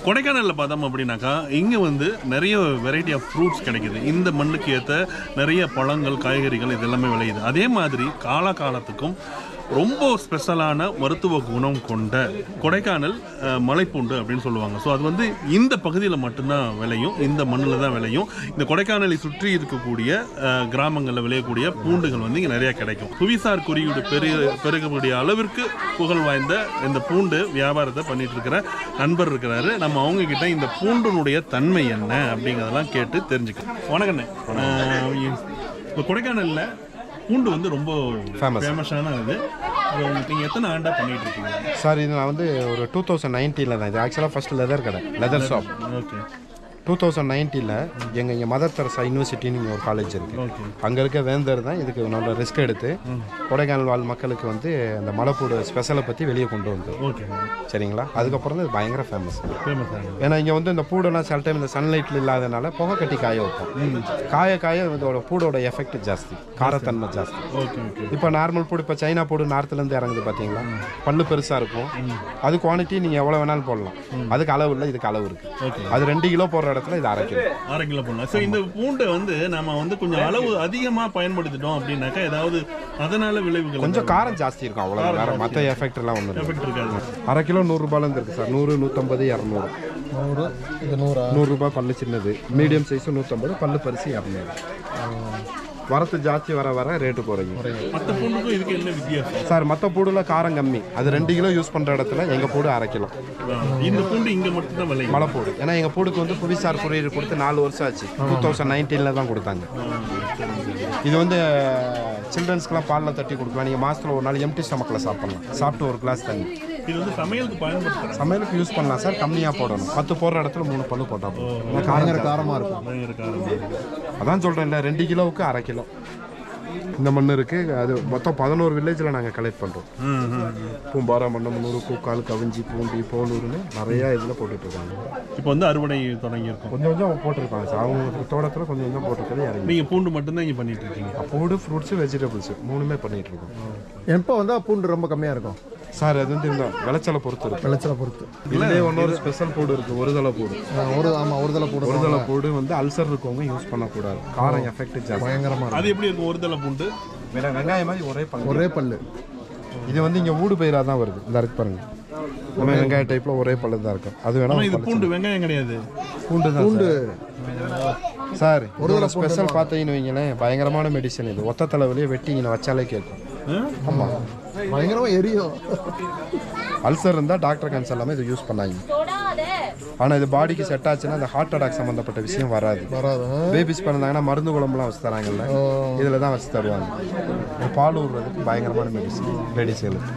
கொடைக்கானலில் பார்த்தோம் அப்படின்னாக்கா இங்கே வந்து நிறைய வெரைட்டி ஆஃப் ஃப்ரூட்ஸ் கிடைக்குது. இந்த மண்ணுக்கு ஏற்ற நிறைய பழங்கள், காய்கறிகள் இது எல்லாமே விளையுது. அதே மாதிரி காலத்துக்கும் ரொம்ப ஸ்பெஷலான மருத்துவ குணம் கொண்ட கொடைக்கானல் மலைப்பூண்டு அப்படின்னு சொல்லுவாங்க. ஸோ அது வந்து இந்த பகுதியில் மட்டும்தான் விளையும், இந்த மண்ணில் தான் விளையும். இந்த கொடைக்கானலை சுற்றி இருக்கக்கூடிய கிராமங்களில் விளையக்கூடிய பூண்டுகள் வந்து இங்கே நிறையா கிடைக்கும். புவிசார் குறியீடு பெருகக்கூடிய அளவிற்கு புகழ் வாய்ந்த இந்த பூண்டு வியாபாரத்தை பண்ணிட்டு இருக்கிற நண்பர் இருக்கிறாரு. நம்ம அவங்க கிட்ட இந்த பூண்டினுடைய தன்மை என்ன அப்படிங்கிறதெல்லாம் கேட்டு தெரிஞ்சுக்கலாம். வணக்கண்ணே. இப்போ கொடைக்கானலில் பூண்டு வந்து ரொம்ப ஃபேமஸான இது. நீங்கள் எத்தனை ஆண்டாக பண்ணிகிட்டு இருக்கீங்க சார்? இது நான் வந்து ஒரு 2019 தான். இது ஆக்சுவலாக ஃபஸ்ட்டு லெதர் கடை, லெதர் ஷாப். ஓகே. 2019 இங்கே மதர் தெரசா யூனிவர்சிட்டின்னு இங்கே ஒரு காலேஜ் இருக்குது. அங்கே இருக்க வேந்தர் தான் இதுக்கு நல்ல ரிஸ்க் எடுத்து கொடைக்கானல் வாழ் மக்களுக்கு வந்து அந்த மலைப்பூடு ஸ்பெஷலை பற்றி வெளியே கொண்டு வந்து. ஓகே சரிங்களா? அதுக்கப்புறம் தான் இது பயங்கர ஃபேமஸ். ஏன்னா இங்கே வந்து இந்த பூடெல்லாம் சில டைம் இந்த சன்லைட்டில் இல்லாதனால புகை கட்டி காய வைப்போம். காய இதோட பூடோட எஃபெக்ட் ஜாஸ்தி, காரத்தன்மை ஜாஸ்தி. இப்போ நார்மல் பூடு, இப்போ சைனா பூடு நார்த்துலேருந்து இறங்குது பார்த்தீங்களா? பல்லு பெருசாக இருக்கும். அது குவான்டிட்டி நீங்கள் எவ்வளோ வேணாலும் போடலாம். அதுக்கு அளவு இல்லை, இதுக்கு அளவு இருக்குது. அது 2 கிலோ போடுற இடத்துல இது 1/2 கிலோ போடலாம். ஸோ இந்த பூண்டை வந்து நம்ம வந்து கொஞ்சம் அளவு அதிகமாக பயன்படுத்திட்டோம் அப்படின்னாக்கா ஏதாவது அதனால விளைவுகள் கொஞ்சம் காரம் ஜாஸ்தி இருக்கும். அவ்வளோ வேற மற்ற எஃபெக்ட் எல்லாம் ஒன்று எஃபெக்ட் இருக்காது. 1/2 கிலோ 100 ரூபாயிலேருந்து இருக்குது சார். 100, 150, 200. 100 ரூபாய் பல்லு சின்னது, மீடியம் சைஸ் 150, பல்லு பரிசு 200. வரத்து ஜாஸ்தி வர வர ரேட்டு குறையும். மற்ற பூண்டுக்கும் இதுக்கு என்ன வித்தியாசம் சார்? மற்ற பூடுல காரம் கம்மி. அது 2 கிலோ யூஸ் பண்ணுற இடத்துல எங்கள் பூடு 1/2 கிலோ. இந்த பூண்டு இங்கே மட்டும் தான் விளையும், மலைப்பூடு. ஏன்னா எங்கள் பூடுக்கு வந்து புவிசார் குறியீடு கொடுத்து 4 வருஷம் ஆச்சு. 2019 தான் கொடுத்தாங்க. இது வந்து சில்ட்ரன்ஸ்க்குலாம் பாலில் தட்டி கொடுக்கலாம். நீங்கள் மாதத்தில் ஒரு நாள் எம்டி ஸ்டமக்கில் சாப்பிட்லாம். சாப்பிட்டு ஒரு கிளாஸ் தண்ணி. இது வந்து சமையலுக்கு யூஸ் பண்ணலாம் சார். கம்மியாக போடணும். 10 போடுற இடத்துல 3 பல்லு போட்டால் போதும். காரமாக இருக்கும். அதான் சொல்கிறேன்ல, 2 கிலோவுக்கு 1/2 கிலோ இந்த மண் இருக்குது. அது மொத்தம் 11 வில்லேஜில் நாங்கள் கலெக்ட் பண்ணுறோம். பூம்பாரா, மண்ணமனூர், கூக்கால், கவிஞ்சி, பூண்டி, போலூர்னு நிறையா இதில் போட்டுட்ருக்காங்க. இப்போ வந்து அறுவடை தொடங்கியிருக்கோம். கொஞ்சம் போட்டிருக்காங்க சார். அவங்க தோட்டத்தில் கொஞ்சம் போட்டிருக்கிறது இறங்கி. நீங்கள் பூண்டு மட்டும்தான் இங்கே பண்ணிட்டு இருக்கீங்க? பூண்டு, ஃப்ரூட்ஸு, வெஜிடபிள்ஸு 3மே பண்ணிகிட்டு இருக்கோம். எப்போ வந்தால் பூண்டு ரொம்ப கம்மியாக இருக்கும் சார்? அது வந்து இந்த விளைச்சலை பொறுத்து. இதுலேயே இன்னொரு ஸ்பெஷல் பூடு இருக்குது, ஒரு தலை பூடு. ஒரு தலை பூடு வந்து அல்சர் இருக்கவங்க யூஸ் பண்ணக்கூடாது. காரம் எஃபெக்ட் ஜாஸ்தி, பயங்கரமாக. அது எப்படி இருக்கும் ஒரு தலை பூண்டு? வெங்காயம் மாதிரி ஒரே பல்லு. இது வந்து இங்கே ஊடு பயிராக தான் வருது. இந்த இருக்கு பாருங்க, நம்ம வெங்காய டைப்பில் ஒரே பல்லு தான் இருக்கும். அது வேணா. இது பூண்டு, வெங்காயம் கிடையாது, பூண்டு தான் சார். ஒரு தலை ஸ்பெஷல் பார்த்தீங்கன்னு வைங்களேன், பயங்கரமான மெடிசன். இது ஒத்த தலைவலியே வெட்டி இங்கே வச்சாலே கேட்கும். ஆமாம், பயங்கரமாக எரியும். அல்சர் இருந்தால் டாக்டர் கன்சல்ட் இதை யூஸ் பண்ணாங்க. ஆனால் இது பாடிக்கு செட் ஆச்சுன்னா அந்த ஹார்ட் அட்டாக் சம்மந்தப்பட்ட விஷயம் வராது. பேபிஸ் பிறந்தாங்கன்னா மருந்து குழம்புலாம் வச்சு தராங்கல்ல, இதில் தான் வச்சு தருவாங்க. பால் ஊடுறதுக்கு பயங்கரமான மெடிசன் லேடிஸ்களுக்கு.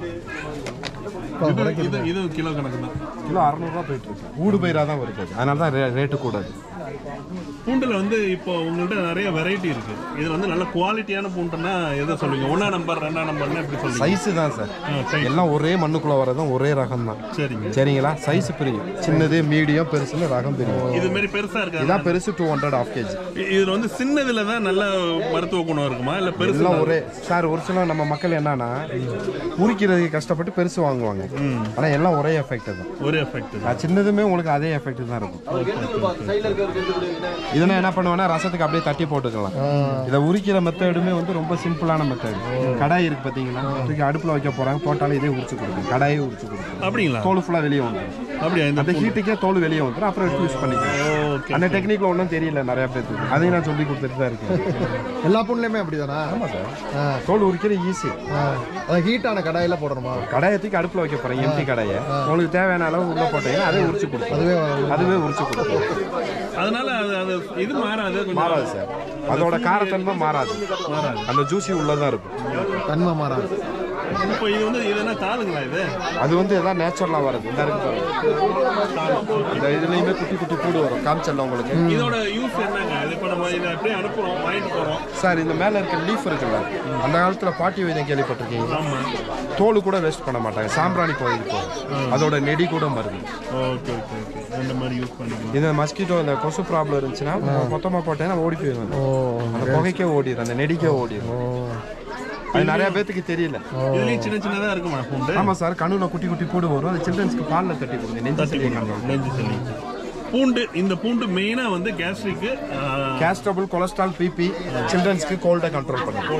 இது கிலோ கணக்கு தான். கிலோ 600 ரூபா போயிட்டு இருக்கு. ஊடு பயிராக தான் வருது, அதனால தான் ரேட்டு கூடாது. பூண்டில் வந்து இப்போ உங்கள்கிட்ட நிறைய வெரைட்டி இருக்கு. இது வந்து நல்ல குவாலிட்டியான பூண்டுன்னா எதை சொல்லுவீங்க? 1ஆம் நம்பர் 2ஆம் நம்பர்னா எப்படி சொல்லுங்க? சைஸு தான் சார். எல்லாம் ஒரே மண்ணுக்குள்ளே வரதும் ஒரே ரகம் தான். சரிங்களா? சைஸ் பிரியும், சின்னது, மீடியம், பெருசுன்னு ரகம் பிரியும். இது மாதிரி பெருசா இருக்கு. இதான் பெருசு 200 1/2 kg. இதுல வந்து சின்னதுல தான் நல்ல மருத்துவ குணம் இருக்குமா இல்ல பெருசுலாம் ஒரே? சார் ஒரு சில நம்ம மக்கள் என்னன்னா முறிக்கிறதுக்கு கஷ்டப்பட்டு பெருசு வாங்குவாங்க. ஆனால் எல்லாம் ஒரே எஃபெக்ட் தான். ஒரே எஃபெக்ட். சின்னதுமே உங்களுக்கு அதே எஃபெக்ட் தான் இருக்கும். இதெல்லாம் என்ன பண்ணுவேன்னா ரசத்துக்கு அப்படியே தட்டி போட்டுக்கலாம். இதை உரிக்கிற மெத்தடுமே வந்து ரொம்ப சிம்பிளான மெத்தட். கடாய் இருக்கு பார்த்தீங்களா? தூக்கி அடுப்பில் வைக்க போகிறாங்க, போட்டாலும் இதே உரிச்சு கொடுக்கும். கடாயே உரிச்சு கொடுக்கும். அப்படிங்களா? தோல் ஃபுல்லாக வெளியே வந்துடும். அப்படியே அந்த ஹீட்டுக்கே தோல் வெளியே வந்துடும். அப்புறம் எடுத்து யூஸ் பண்ணிக்கலாம். அந்த டெக்னிக்ல ஒன்றும் தெரியல நிறைய பேருக்கு. அதையும் நான் சொல்லி கொடுத்துட்டு தான் இருக்கேன். எல்லா பொண்ணுலையுமே அப்படி தானே? ஆமாம் சார். தோல் உரிக்கிறது ஈஸி. அதை ஹீட்டான கடாயில் போடணுமா? கடாயை தூக்கி அடுப்பில் வைக்க போகிறேன், எம்டி கடாயை. உங்களுக்கு தேவையான அளவு உள்ளே போட்டீங்கன்னா அதே உரிச்சு கொடுக்கும். அதுவே உரிச்சு கொடுக்கும். அதனால அது இது மாறாது சார். அதோட காரத்தன்மை மாறாது. அந்த ஜூசி உள்ளதான் இருக்கும், தன்மை மாறாது. இப்போ இது வந்து இது என்ன தாளுங்களா? இது அது வந்து எல்லாம் நேச்சுரலா வருது. இந்த இருக்கு இந்த இதுலயுமே குட்டி குட்டி கூடு வரும். காமிச்சல்ல உங்களுக்கு. இதோட யூஸ் என்னங்க? இப்போ நம்ம இதை அப்படியே அனுப்புறோம், வாங்கிட்டு போறோம் சார். இந்த மேல இருக்க லீஃப் இருக்குல்ல, அந்த காலத்துல பாட்டி வைத்தியம் கேள்விப்பட்டிருக்கீங்க. தோல் கூட வேஸ்ட் பண்ண மாட்டாங்க, சாம்பிராணி கோயிலுக்கு போகும். அதோட நெடி கூட மருந்து. ஓகே ஓகே ஓகே, இந்த மாதிரி யூஸ் பண்ணிக்கலாம். இது மஸ்கிட்டோ இந்த கொசு ப்ராப்ளம் இருந்துச்சுன்னா மொத்தமா போட்டேன்னா ஓடி போயிடும். அந்த புகைக்கே ஓடிடும், அந்த நெடிக்கே ஓடிடும். அது நிறைய பேத்துக்கு தெரியல. இதுலயும் சின்ன சின்னதா இருக்குமா பூண்டு? ஆமாம் சார், கண்ணுல குட்டி குட்டி பூடு வரும். அது சில்ட்ரன்ஸ்க்கு பாலில் தட்டி கொடுங்க. நெஞ்சு சளி பூண்டு. இந்த பூண்டு மெயினா வந்து கேஸ்ட்ரிக்கு, கேஸ்ட்ரபிள், கொலஸ்ட்ரால், பிபி, சில்ட்ரன்ஸ்க்கு கோல்டை கண்ட்ரோல் பண்ணும்.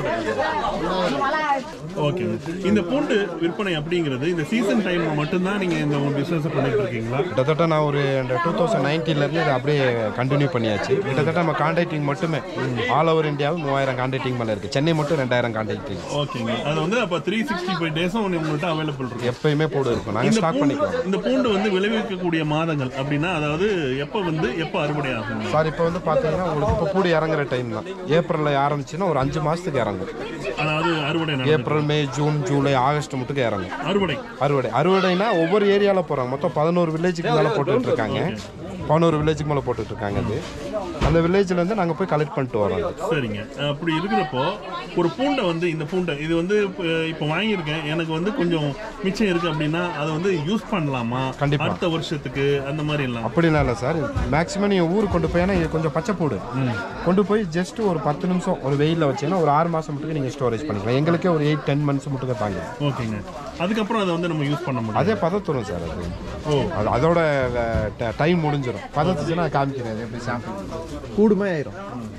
ஓகே. இந்த பூண்டு விற்பனை அப்படிங்கிறது இந்த சீசன் டைம்ல மட்டும்தான் நீங்க இந்த பிசினஸ் பண்ணிட்டு இருக்கீங்களா? கிட்டத்தட்ட நான் ஒரு 2019 இதை அப்படியே கண்டினியூ பண்ணியாச்சு. கிட்டத்தட்ட நம்ம கான்டாக்டிங் மட்டுமே ஆல் ஓவர் இந்தியாவில் 3000 கான்டாக்டிங் மேலே இருக்கு. சென்னை மட்டும் 2000 கான்டாக்டிங். ஓகேங்க. அது வந்து அப்போ 365 டேஸும் உங்கள்கிட்ட அவைலபிள் இருக்கு. எப்பயுமே பூண்டு இருக்கும். நாங்கள் ஸ்டாக் பண்ணிக்கலாம். இந்த பூண்டு வந்து விளைவிக்கக்கூடிய மாதங்கள் அப்படின்னா அதாவது எப்போ வந்து எப்போ அறுவடை ஆகும் சார்? இப்போ வந்து பார்த்தீங்கன்னா உங்களுக்கு இப்போ பூண்டு இறங்குற டைம் தான். ஏப்ரலில் ஆரம்பிச்சுன்னா ஒரு 5 மாதத்துக்கு இறங்கும். அதாவது அறுவடை April, May, June, July, August மட்டும் இறங்கும். அறுவடைனா ஒவ்வொரு ஏரியாவில் போகிறாங்க. மொத்தம் 11 வில்லேஜுக்கு மேலே போட்டுட்டு இருக்காங்க. 11 வில்லேஜுக்கு மேலே போட்டுட்டு இருக்காங்க. அது அந்த வில்லேஜ்லேருந்து நாங்கள் போய் கலெக்ட் பண்ணிட்டு வரோம். சரிங்க. அப்படி இருக்கிறப்போ ஒரு பூண்டை வந்து இந்த பூண்டை இது வந்து இப்போ வாங்கியிருக்கேன், எனக்கு வந்து கொஞ்சம் மிச்சம் இருக்குது அப்படின்னா அதை வந்து யூஸ் பண்ணலாமா? கண்டிப்பாக அடுத்த வருஷத்துக்கு அந்த மாதிரி இல்லை? அப்படிலாம் இல்லை சார். மேக்ஸிமம் நீங்கள் ஊருக்கு கொண்டு போய், ஏன்னா இது கொஞ்சம் பச்சை பூடு, கொண்டு போய் ஜஸ்ட் ஒரு 10 நிமிஷம் ஒரு வெயிலில் வச்சீங்கன்னா ஒரு 6 மாதம் மட்டும் நீங்கள் ஸ்டோரேஜ் பண்ணிக்கலாம். எங்களுக்கே ஒரு 8-10 மந்த்ஸ் மட்டும் தான் தாங்க. ஓகேங்க. அதுக்கப்புறம் அதை வந்து நம்ம யூஸ் பண்ண முடியும். அதே பதத்துரும் சார். அது அதோட டைம் முடிஞ்சிடும். பதத்துச்சுன்னா காமிக்கிறேன் எப்படி சாப்பிட்டு கூடுமே ஆயிரும்.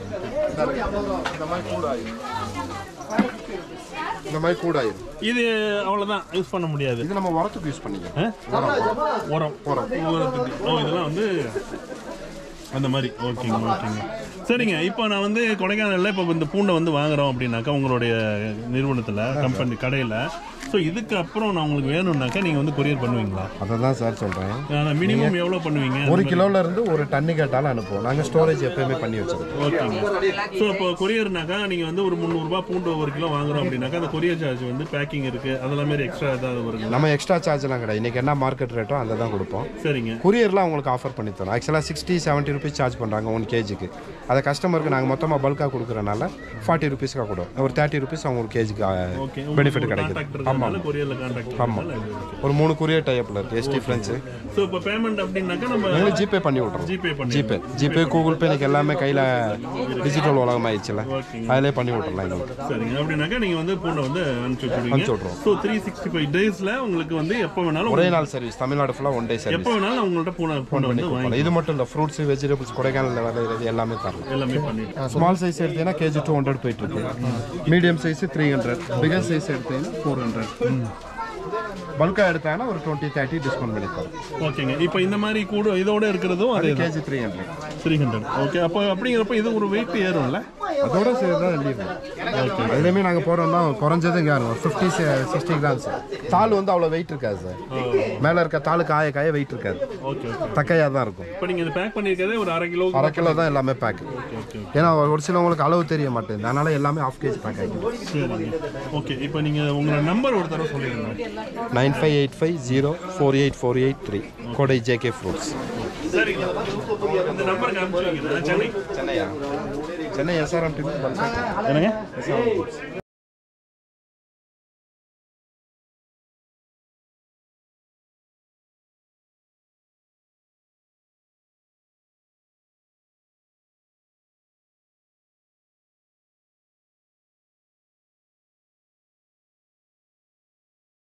இந்த மாதிரி கூடாயிரும். இது அவ்வளோதான், யூஸ் பண்ண முடியாது. இது நம்ம உரத்துக்கு யூஸ் பண்ணிக்கலாம். உரத்துக்கு இதெல்லாம் வந்து அந்த மாதிரி. ஓகேங்க. சரிங்க. இப்போ நான் வந்து கொடைக்கானலில் இப்போ இந்த பூண்டை வந்து வாங்குறோம் அப்படின்னாக்கா உங்களுடைய நிறுவனத்தில், கம்பெனி, கடையில், ஸோ இதுக்கு அப்புறம் நான் உங்களுக்கு வேணும்னாக்கா நீங்கள் வந்து கொரியர் பண்ணுவீங்களா? அதை தான் சார் சொல்கிறேன். மினிமம் எவ்வளோ பண்ணுவீங்க? 1 கிலோலேருந்து ஒரு டன்னு கேட்டாலும் அனுப்புவோம். நாங்கள் ஸ்டோரேஜ் எப்பயுமே பண்ணி வச்சுருக்கோம். ஓகேங்க. ஸோ இப்போ கொரியர்னாக்கா நீங்கள் வந்து ஒரு 300 ரூபா பூண்டு 1 கிலோ வாங்குறோம் அப்படின்னாக்கா அந்த கொரியர் சார்ஜ் வந்து பேக்கிங் இருக்குது, அதெல்லாம் மாரி எக்ஸ்ட்ரா ஏதாவது வருங்க? நம்ம எக்ஸ்ட்ரா சார்ஜ்லாம் கிடையாது. இன்றைக்கி என்ன மார்க்கெட் ரேட்டோ அதை தான் கொடுப்போம். சரிங்க. கொரியர்லாம் உங்களுக்கு ஆஃபர் பண்ணி தரோம். ஆக்சுவலாக 60-70 ருபீஸ் சார்ஜ் பண்ணுறாங்க 1 கேஜிக்கு. அதை கஸ்டமருக்கு நாங்கள் மொத்தமாக பல்காக கொடுக்குறனால 40 ருபீஸ்க்காக கொடுவோம். ஒரு 30 ருபீஸ் அவங்க ஒரு கேஜிக்கு பெனிஃபிட் கிடைக்குது. ஆமாம். ஆமாம். ஒரு 3 கொரியர் டைப்பில் இருக்குது. ST friends. ஸோ இப்போ பேமெண்ட் அப்படின்னாக்கா நம்ம ஜிபே பண்ணி விட்றோம். ஜிபே கூகுள் பே இன்னைக்கு எல்லாமே கையில் டிஜிட்டல் உலகம் ஆயிடுச்சுல, அதிலே பண்ணி விட்றலாம். சரிங்க. அப்படின்னாக்கா நீங்கள் வந்து பூண்டை வந்து அனுப்பிச்சு விட்றோம். ஸோ 365 டேஸில் உங்களுக்கு வந்து எப்போ வேணாலும் ஒரே நாள் சர்வீஸ். தமிழ்நாடு ஃபுல்லாக 1 டே சர்வீஸ். எப்போ வேணாலும் உங்கள்கிட்ட பூண்டை வந்து வாங்கி. இது மட்டும் இல்லை, ஃப்ரூட்ஸ், வெஜிடபிள்ஸ் கொடைக்கானலில் விளையிறது எல்லாமே தரலாம். எல்லாமே பண்ணிட்டு ஸ்மால் சைஸ் எடுத்தீங்கன்னா கேஜி 200 போயிட்டு இருக்கு. மீடியம் சைஸ் 300, பிகர் சைஸ் எடுத்தீங்கன்னா 400. பல்கா எடுத்தாங்கன்னா ஒரு 20-30 டிஸ்கவுண்ட் பண்ணிப்பாரு. ஓகேங்க. இப்போ இந்த மாதிரி கூட இதோட இருக்கிறதும் அது கேஜி 300. ஓகே. அப்போ அப்படிங்கிறப்ப இது ஒரு வெயிட் ஏறும்ல, அதோட சேர்த்து தான் எழுதிடுவோம். ஓகே. அதுலேயுமே நாங்கள் போகிறோம்னா குறைஞ்சது இங்கே 50-60 கிராம்ஸ். தாள் வந்து அவ்வளோ வெயிட் இருக்காது சார். மேலே இருக்க தாள் காய வெயிட் இருக்காது. ஓகே. தக்கையாக தான் இருக்கும். இப்போ நீங்கள் பேக் பண்ணியிருக்கதே ஒரு அரை கிலோ தான் எல்லாமே பேக். ஏன்னா ஒரு சிலவங்களுக்கு அளவு தெரிய மாட்டேங்குது, அதனால எல்லாமே 1/2 கேஜி பேக் ஆகிடும். சரி. ஓகே. இப்போ நீங்கள் உங்களோட நம்பர் ஒரு தடவை சொல்லிடுங்க. 9585048483 கோடை ஜேகே ஃப்ரூட்ஸ். சரிங்க. இந்த நம்பருக்கு அனுப்பிச்சு வைங்க. சென்னை. சென்னை SRM. என்னங்க?